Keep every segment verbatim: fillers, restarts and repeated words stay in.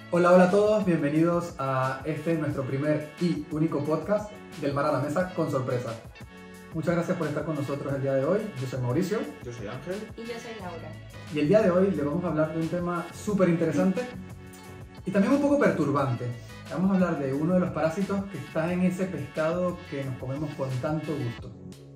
Hola, hola a todos, bienvenidos a este nuestro primer y único podcast del Mar a la Mesa con sorpresa. Muchas gracias por estar con nosotros el día de hoy. Yo soy Mauricio. Yo soy Ángel. Y yo soy Laura. Y el día de hoy le vamos a hablar de un tema súper interesante y también un poco perturbante. Vamos a hablar de uno de los parásitos que está en ese pescado que nos comemos con tanto gusto.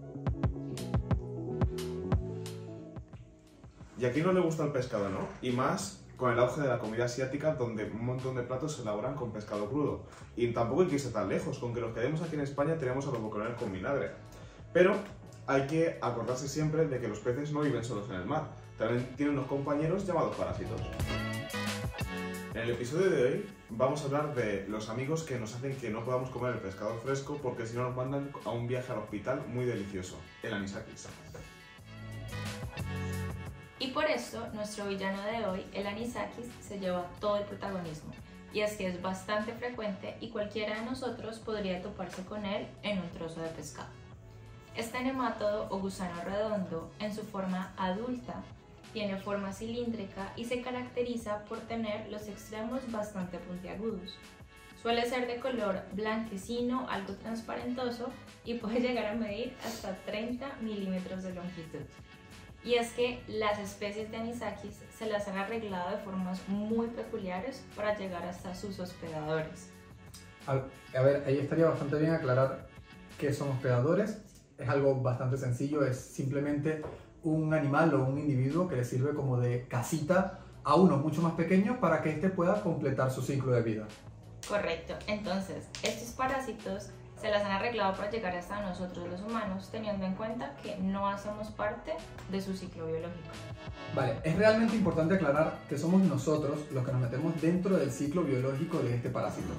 Y a quién no le gusta el pescado, ¿no? Y más con el auge de la comida asiática, donde un montón de platos se elaboran con pescado crudo. Y tampoco hay que irse tan lejos, con que los que tenemos aquí en España tenemos a los boquerones con vinagre. Pero hay que acordarse siempre de que los peces no viven solos en el mar, también tienen unos compañeros llamados parásitos. En el episodio de hoy vamos a hablar de los amigos que nos hacen que no podamos comer el pescado fresco porque si no nos mandan a un viaje al hospital muy delicioso, el anisakis. Y por eso, nuestro villano de hoy, el anisakis, se lleva todo el protagonismo. Y es que es bastante frecuente y cualquiera de nosotros podría toparse con él en un trozo de pescado. Este nemátodo o gusano redondo, en su forma adulta, tiene forma cilíndrica y se caracteriza por tener los extremos bastante puntiagudos. Suele ser de color blanquecino, algo transparentoso y puede llegar a medir hasta treinta milímetros de longitud. Y es que las especies de anisakis se las han arreglado de formas muy peculiares para llegar hasta sus hospedadores. A, a ver, ahí estaría bastante bien aclarar qué son hospedadores. Es algo bastante sencillo, es simplemente un animal o un individuo que le sirve como de casita a uno mucho más pequeño para que éste pueda completar su ciclo de vida. Correcto, entonces estos parásitos se las han arreglado para llegar hasta nosotros los humanos, teniendo en cuenta que no hacemos parte de su ciclo biológico. Vale, es realmente importante aclarar que somos nosotros los que nos metemos dentro del ciclo biológico de este parásito.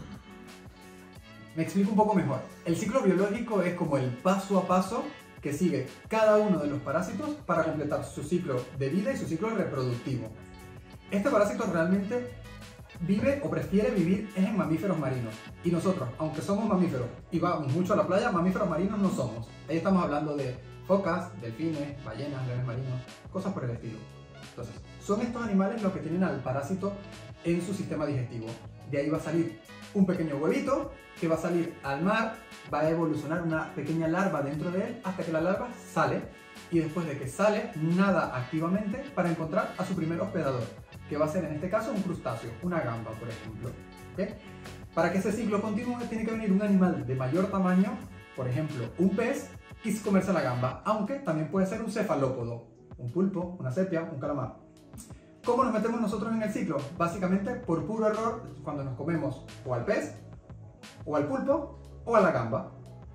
Me explico un poco mejor. El ciclo biológico es como el paso a paso que sigue cada uno de los parásitos para completar su ciclo de vida y su ciclo reproductivo. Este parásito realmente vive o prefiere vivir en mamíferos marinos. Y nosotros, aunque somos mamíferos y vamos mucho a la playa, mamíferos marinos no somos. Ahí estamos hablando de focas, delfines, ballenas, leones marinos, cosas por el estilo. Entonces, son estos animales los que tienen al parásito en su sistema digestivo. De ahí va a salir un pequeño huevito que va a salir al mar, va a evolucionar una pequeña larva dentro de él hasta que la larva sale. Y después de que sale, nada activamente para encontrar a su primer hospedador, que va a ser en este caso un crustáceo, una gamba por ejemplo. ¿Okay? Para que ese ciclo continúe tiene que venir un animal de mayor tamaño, por ejemplo un pez, y comerse la gamba, aunque también puede ser un cefalópodo, un pulpo, una sepia, un calamar. ¿Cómo nos metemos nosotros en el ciclo? Básicamente por puro error cuando nos comemos o al pez, o al pulpo, o a la gamba.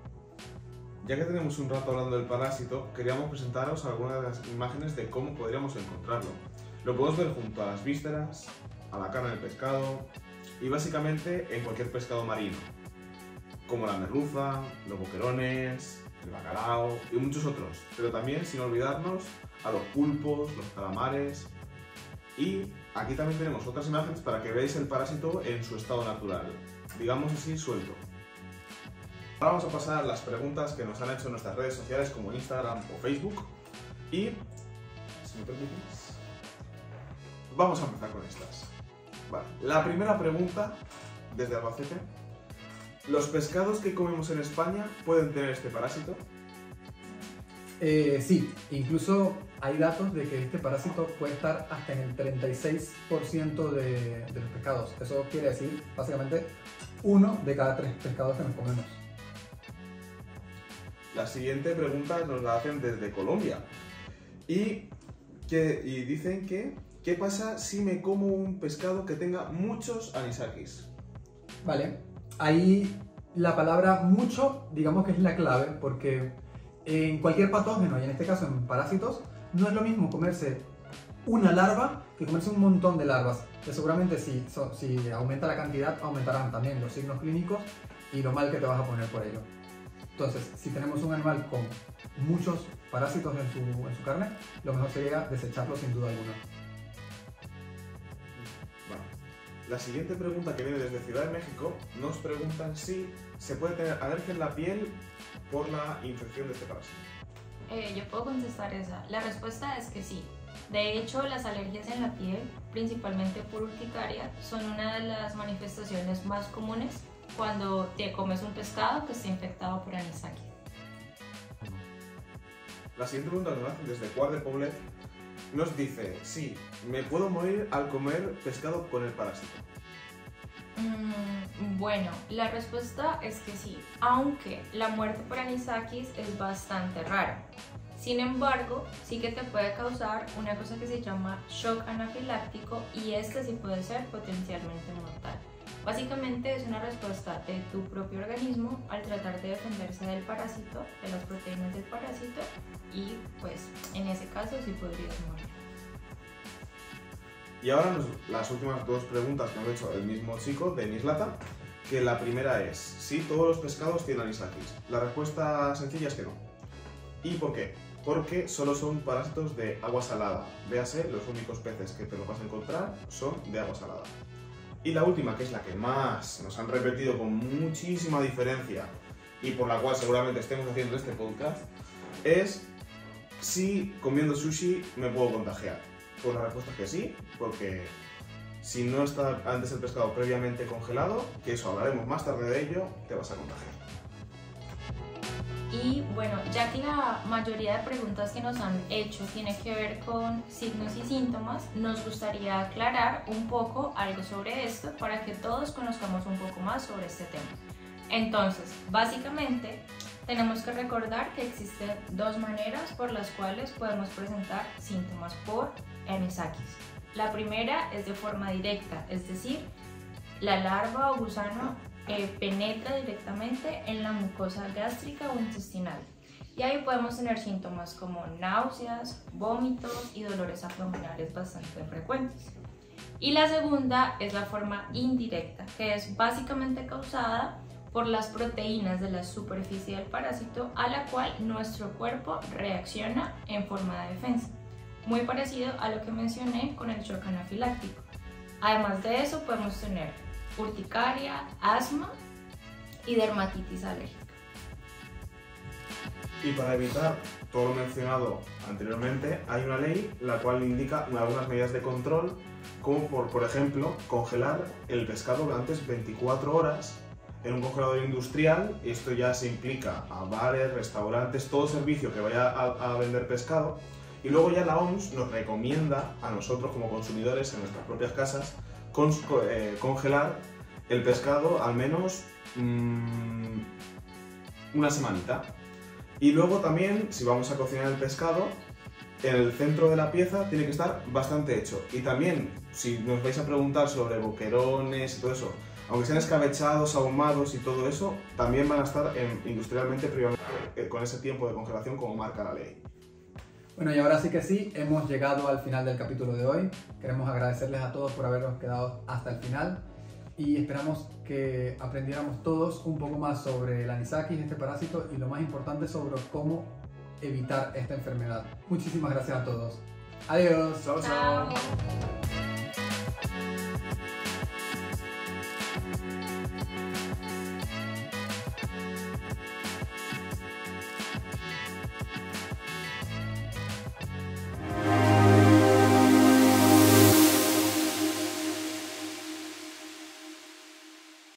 Ya que tenemos un rato hablando del parásito, queríamos presentaros algunas de las imágenes de cómo podríamos encontrarlo. Lo podemos ver junto a las vísceras, a la carne del pescado y básicamente en cualquier pescado marino, como la merluza, los boquerones, el bacalao y muchos otros, pero también sin olvidarnos a los pulpos, los calamares. Y aquí también tenemos otras imágenes para que veáis el parásito en su estado natural, digamos así, suelto. Ahora vamos a pasar a las preguntas que nos han hecho en nuestras redes sociales como Instagram o Facebook y, si me permitís, vamos a empezar con estas. Vale. La primera pregunta, desde Albacete: ¿los pescados que comemos en España pueden tener este parásito? Eh, sí, incluso hay datos de que este parásito puede estar hasta en el treinta y seis por ciento de, de los pescados. Eso quiere decir, básicamente, uno de cada tres pescados que nos comemos. La siguiente pregunta nos la hacen desde Colombia y, que, y dicen que ¿qué pasa si me como un pescado que tenga muchos anisakis? Vale, ahí la palabra mucho, digamos que es la clave, porque en cualquier patógeno, y en este caso en parásitos, no es lo mismo comerse una larva que comerse un montón de larvas, que seguramente si, si aumenta la cantidad, aumentarán también los signos clínicos y lo mal que te vas a poner por ello. Entonces, si tenemos un animal con muchos parásitos en su, en su carne, lo mejor sería desecharlo sin duda alguna. Bueno, la siguiente pregunta, que viene desde Ciudad de México, nos preguntan si se puede tener alergia en la piel por la infección de este parásito. Eh, yo puedo contestar esa. La respuesta es que sí. De hecho, las alergias en la piel, principalmente por urticaria, son una de las manifestaciones más comunes cuando te comes un pescado que esté infectado por anisakis. La siguiente pregunta que nos hacen desde Cuart de Poblet nos dice: sí, ¿me puedo morir al comer pescado con el parásito? Mm, bueno, la respuesta es que sí, aunque la muerte por anisakis es bastante rara. Sin embargo, sí que te puede causar una cosa que se llama shock anafiláctico y este sí puede ser potencialmente mortal. Básicamente es una respuesta de tu propio organismo al tratar de defenderse del parásito, de las proteínas del parásito, y pues en ese caso sí podrías morir. Y ahora nos, las últimas dos preguntas que nos ha hecho el mismo chico de Mislata, que la primera es: ¿sí todos los pescados tienen anisakis? La respuesta sencilla es que no. ¿Y por qué? Porque solo son parásitos de agua salada. Véase, los únicos peces que te los vas a encontrar son de agua salada. Y la última, que es la que más nos han repetido con muchísima diferencia y por la cual seguramente estemos haciendo este podcast, es si comiendo sushi me puedo contagiar. Pues la respuesta es que sí, porque si no está antes el pescado previamente congelado, que eso hablaremos más tarde de ello, te vas a contagiar. Y bueno, ya que la mayoría de preguntas que nos han hecho tiene que ver con signos y síntomas, nos gustaría aclarar un poco algo sobre esto para que todos conozcamos un poco más sobre este tema. Entonces, básicamente, tenemos que recordar que existen dos maneras por las cuales podemos presentar síntomas por anisakis. La primera es de forma directa, es decir, la larva o gusano Eh, penetra directamente en la mucosa gástrica o intestinal y ahí podemos tener síntomas como náuseas, vómitos y dolores abdominales bastante frecuentes. Y la segunda es la forma indirecta, que es básicamente causada por las proteínas de la superficie del parásito a la cual nuestro cuerpo reacciona en forma de defensa, muy parecido a lo que mencioné con el shock anafiláctico. Además de eso podemos tener urticaria, asma y dermatitis alérgica. Y para evitar todo lo mencionado anteriormente, hay una ley la cual indica algunas medidas de control, como por, por ejemplo, congelar el pescado durante veinticuatro horas en un congelador industrial. Esto ya se implica a bares, restaurantes, todo servicio que vaya a, a vender pescado. Y luego ya la O M S nos recomienda a nosotros como consumidores en nuestras propias casas Con, eh, congelar el pescado al menos mmm, una semanita. Y luego también, si vamos a cocinar el pescado, en el centro de la pieza tiene que estar bastante hecho. Y también, si nos vais a preguntar sobre boquerones y todo eso, aunque sean escabechados, ahumados y todo eso, también van a estar en, industrialmente previamente eh, con ese tiempo de congelación como marca la ley. Bueno, y ahora sí que sí, hemos llegado al final del capítulo de hoy. Queremos agradecerles a todos por habernos quedado hasta el final y esperamos que aprendiéramos todos un poco más sobre el anisakis, este parásito, y lo más importante sobre cómo evitar esta enfermedad. Muchísimas gracias a todos. Adiós. Chao, chao. Chao.